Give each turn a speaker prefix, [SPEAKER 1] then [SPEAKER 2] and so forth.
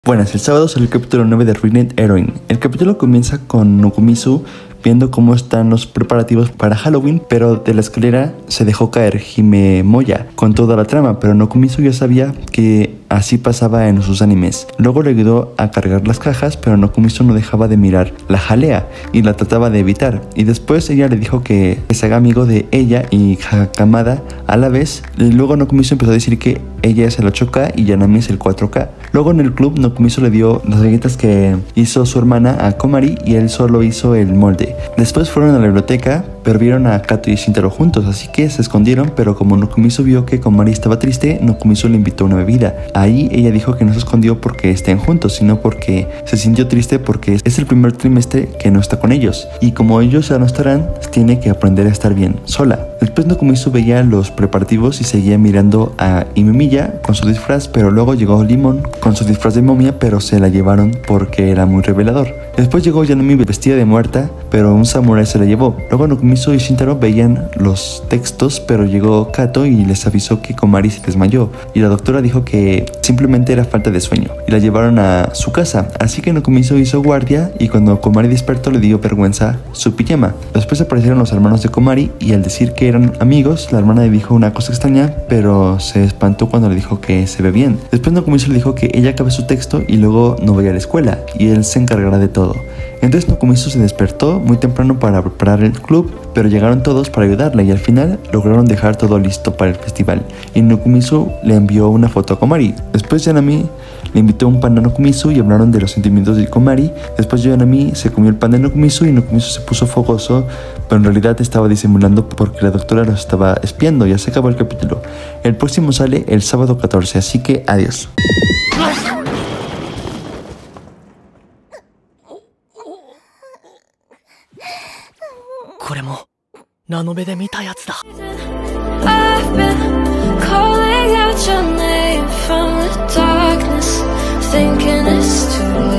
[SPEAKER 1] Buenas, el sábado salió el capítulo 9 de Ruined Heroine. El capítulo comienza con Nokomizu viendo cómo están los preparativos para Halloween, pero de la escalera se dejó caer Hime Moya con toda la trama, pero Nokomizu ya sabía que así pasaba en sus animes. Luego le ayudó a cargar las cajas, pero Nokomizu no dejaba de mirar la jalea y la trataba de evitar. Y después ella le dijo que se haga amigo de ella y Hakamada a la vez. Y luego Nokomizu empezó a decir que ella es el 8K y Yanami es el 4K. Luego en el club Nokomizu le dio las galletas que hizo su hermana a Komari y él solo hizo el molde. Después fueron a la biblioteca, pero vieron a Kato y Shintaro juntos, así que se escondieron, pero como Nokomizu vio que Komari estaba triste, Nokomizu le invitó una bebida. Ahí ella dijo que no se escondió porque estén juntos, sino porque se sintió triste porque es el primer trimestre que no está con ellos. Y como ellos ya no estarán, tiene que aprender a estar bien, sola. Después Nokomizu veía los preparativos y seguía mirando a Imemiya con su disfraz, pero luego llegó Limon con su disfraz de momia, pero se la llevaron porque era muy revelador. Después llegó Yanami vestida de muerta, pero un samurái se la llevó. Luego Nokomizu y Shintaro veían los textos, pero llegó Kato y les avisó que Komari se desmayó. Y la doctora dijo que simplemente era falta de sueño. Y la llevaron a su casa. Así que Nokomizu hizo guardia y cuando Komari despertó le dio vergüenza su pijama. Después aparecieron los hermanos de Komari y al decir que eran amigos, la hermana le dijo una cosa extraña, pero se espantó cuando le dijo que se ve bien. Después Nokomizu le dijo que ella acabe su texto y luego no vaya a la escuela y él se encargará de todo. Entonces Nokomizu se despertó muy temprano para preparar el club, pero llegaron todos para ayudarle y al final lograron dejar todo listo para el festival. Y Nokomizu le envió una foto a Komari. Después Yanami le invitó un pan a Nokomizu y hablaron de los sentimientos de Komari. Después Yanami se comió el pan de Nokomizu y Nokomizu se puso fogoso, pero en realidad estaba disimulando porque la doctora los estaba espiando. Ya se acabó el capítulo. El próximo sale el sábado 14, así que adiós.
[SPEAKER 2] これもナノベで見たやつだ。
[SPEAKER 3] I've been calling out your name from the darkness, thinking it's too late.